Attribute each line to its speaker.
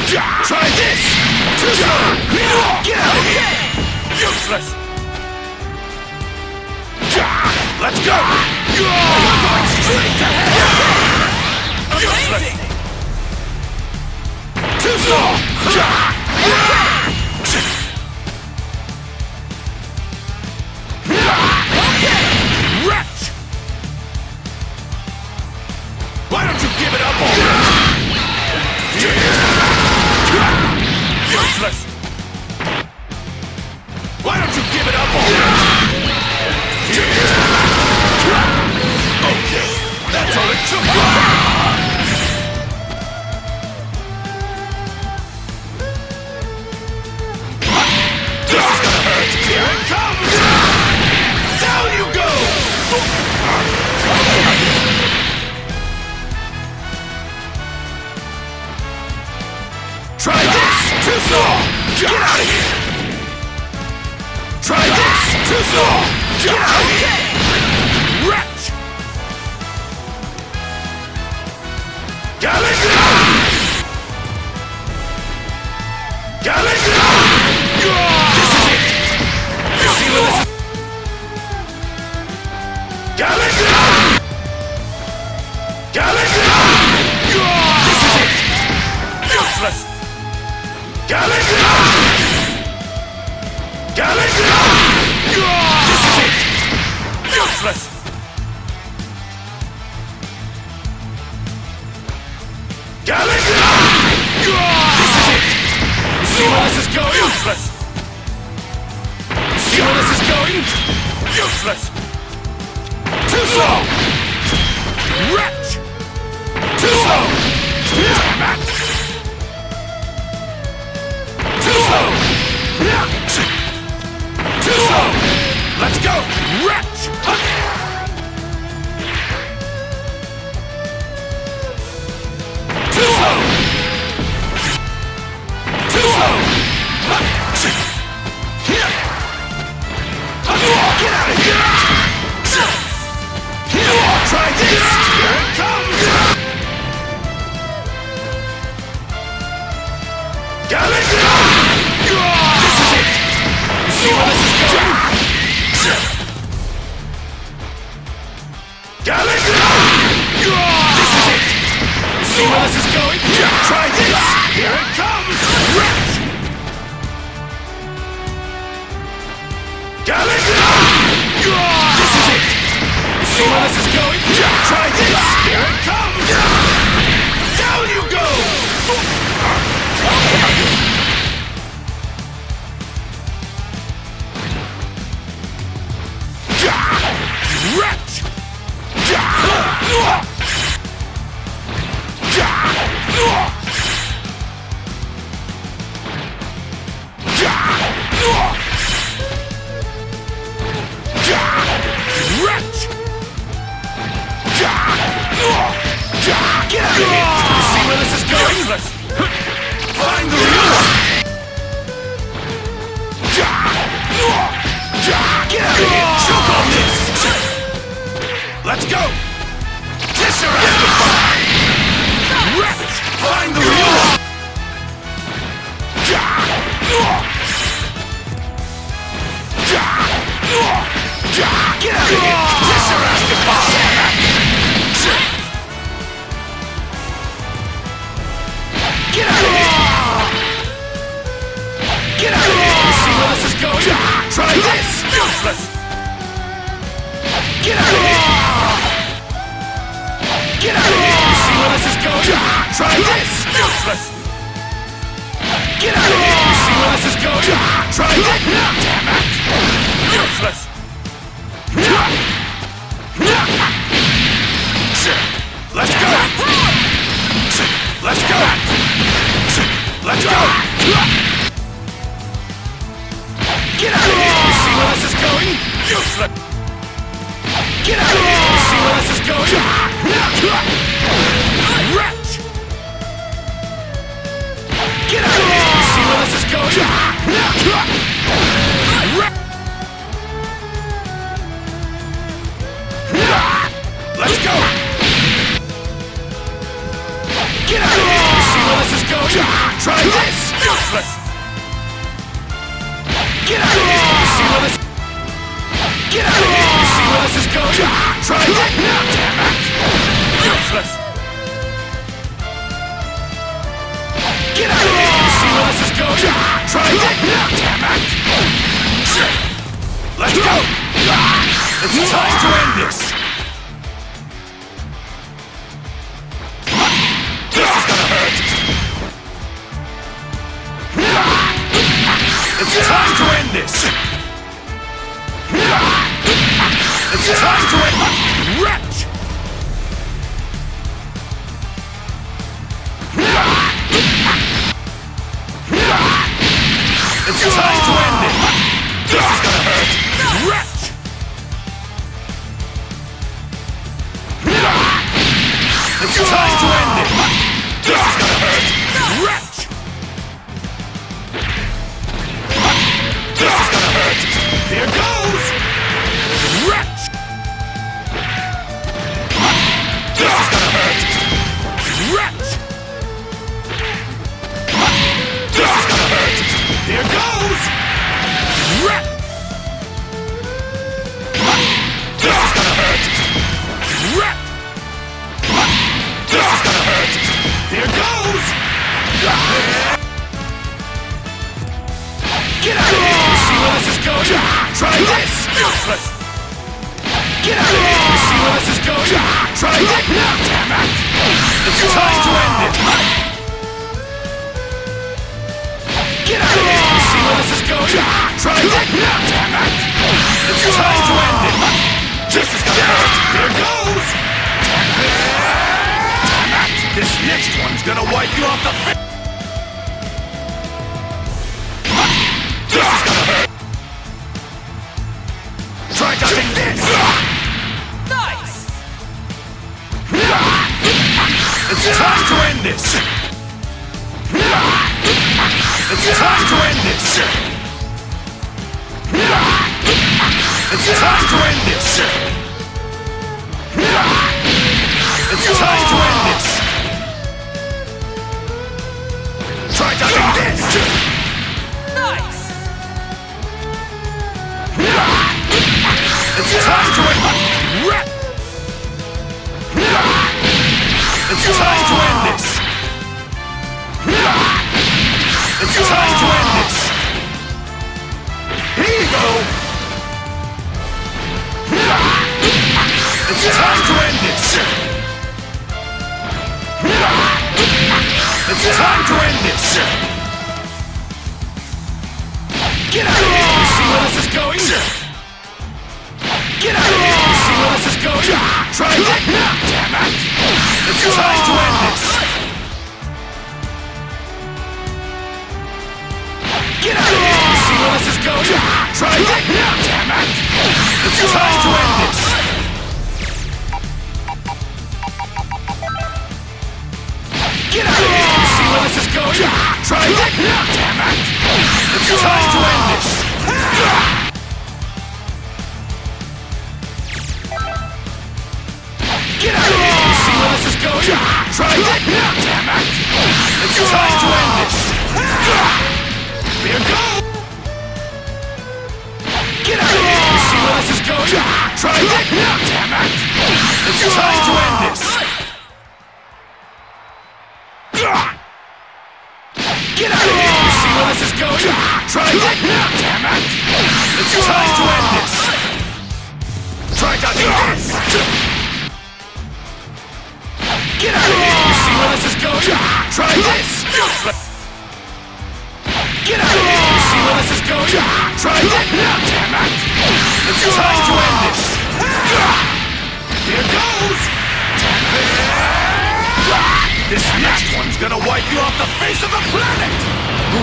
Speaker 1: Try this! Too slow! Get out of here! Useless! Let's go! You're going straight to hell! Useless! Too slow! Wretch! Why don't you give it up already? Useless! Why don't you give it up already? Okay, that's all it took! This is gonna hurt! Here it comes! Down you go! Try this! Too slow! Get out of here! Try this! Too slow! Get out of here! Wretch! Galaga! Galaga! This is it! You see where this is? Galaga! Galaga! This is it! Useless! Galaga! Galaga! This is it! Useless! Galaga! This is it! You see where this is going? Useless! You see where this is going? Useless! Too slow! Wretch! Too slow! Damn it! Too slow! Too slow! Let's go! Wretch! Too slow! Too slow! Get out of here! Try this! Here it comes! Galaga! This is it! You see where this is going? Galaga! This is it! You see where this is going? Try this! Here it comes! Wretch! Galaga! This is it! You see where this is going? Try this! Here it comes! Down you go! Wretch! Wretch! Get out of here! You see where this is going? Find the real one! Get out of here! Choke on this! Let's go! Tesseractify! Wretch! Find the real one! Get out of here! Tesseractify! Get out of here! Get out of here! You see where this is going? Try this! Useless! Get out of here! Get out of here! You see where this is going? Try this! Useless! Get out of here! You see where this is going? Try this! Damn it! Useless! Let's go! Let's go! Let's go! Get out of here! You see where this is going? Useless! Get out of here! You see where this is going? Wretch! Get out of here! You see where this is going? Let's go! Get out of here! You see where this is going? Try this! Useless! Get out of here! You see where this... Get out of here! You see where this is going? Try that now, damn it! Useless! Get out of here! You see where this is going? Try that now, damn it! Let's go! It's time to end this! This is gonna hurt! It's time to end this! It's time to end... Wretch! It's time to end it! This is gonna hurt! Wretch! It's time to end it! This is gonna hurt! Wretch! This is gonna hurt! Here goes! Wretch! This is gonna hurt! Wretch! This is gonna hurt! Here goes! Wretch! This is gonna hurt! Wretch! This is gonna hurt! Here goes! Get out of here! You see where this is going? Try this! Useless! Get out of here! You see where this is going? Try that now, damn it! It's time to end it! Get out of here! You see where this is going? Try that now, damn it! It's time to end it! This is gonna hurt! Here goes! Damn it! This next one's gonna wipe you off the face! This is gonna hurt! Try dodging this! Nice! It's time to end this! It's time to end this! It's time to end this! It's time to end this! Try dodging this! Nice! It's time to end this! It's time to end this! It's time to end this! Here you go! It's time to end this! It's time to end this! Get out of here! You see where this is going? Get out of here! You see where this is going? Try that now, damn it! It's time to end this! Get out of here! You see where this is going? Try that now, damn it! It's time to end this! Get out of here! You see where this is going? Try that now, damn it! It's time to end this! Get out of here! You see where this is going? Try that now, damn it! It's time to end this! Here goes! Get out of here! You see where this is going? Try that now, damn it! It's time to end this! Get out of here! You see where this is going? Try that now, damn it! It's time to end this! Try dodging this! Get out of here! You see where this is going? Try this! Useless! Get out of here! You see where this is going? Try that now, damn it! It's time to end this! Here goes! This next one's gonna wipe you off the face of the planet!